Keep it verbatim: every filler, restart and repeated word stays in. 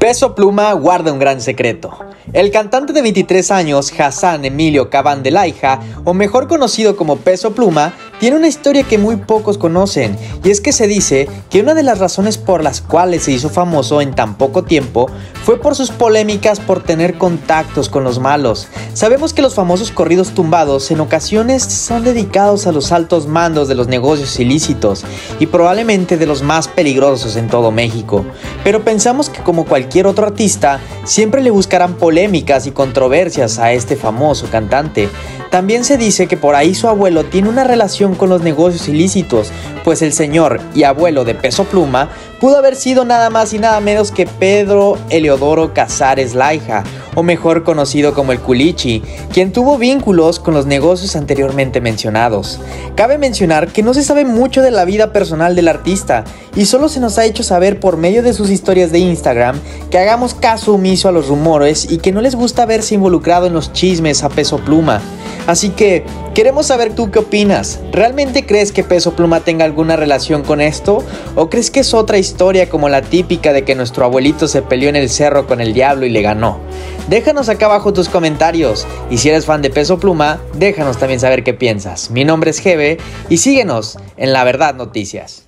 Peso Pluma guarda un gran secreto. El cantante de veintitrés años, Hassan Emilio Cabán de Laija, o mejor conocido como Peso Pluma, tiene una historia que muy pocos conocen, y es que se dice que una de las razones por las cuales se hizo famoso en tan poco tiempo fue por sus polémicas por tener contactos con los malos. Sabemos que los famosos corridos tumbados en ocasiones son dedicados a los altos mandos de los negocios ilícitos y probablemente de los más peligrosos en todo México, pero pensamos que como cualquier otro artista, siempre le buscarán polémicas y controversias a este famoso cantante. También se dice que por ahí su abuelo tiene una relación con los negocios ilícitos, pues el señor y abuelo de Peso Pluma pudo haber sido nada más y nada menos que Pedro Eleodoro Casares Laija, o mejor conocido como el Culichi, quien tuvo vínculos con los negocios anteriormente mencionados. Cabe mencionar que no se sabe mucho de la vida personal del artista, y solo se nos ha hecho saber por medio de sus historias de Instagram que hagamos caso omiso a los rumores y que no les gusta verse involucrado en los chismes a Peso Pluma. Así que, queremos saber tú qué opinas. ¿Realmente crees que Peso Pluma tenga alguna relación con esto? ¿O crees que es otra historia como la típica de que nuestro abuelito se peleó en el cerro con el diablo y le ganó? Déjanos acá abajo tus comentarios. Y si eres fan de Peso Pluma, déjanos también saber qué piensas. Mi nombre es Gebe y síguenos en La Verdad Noticias.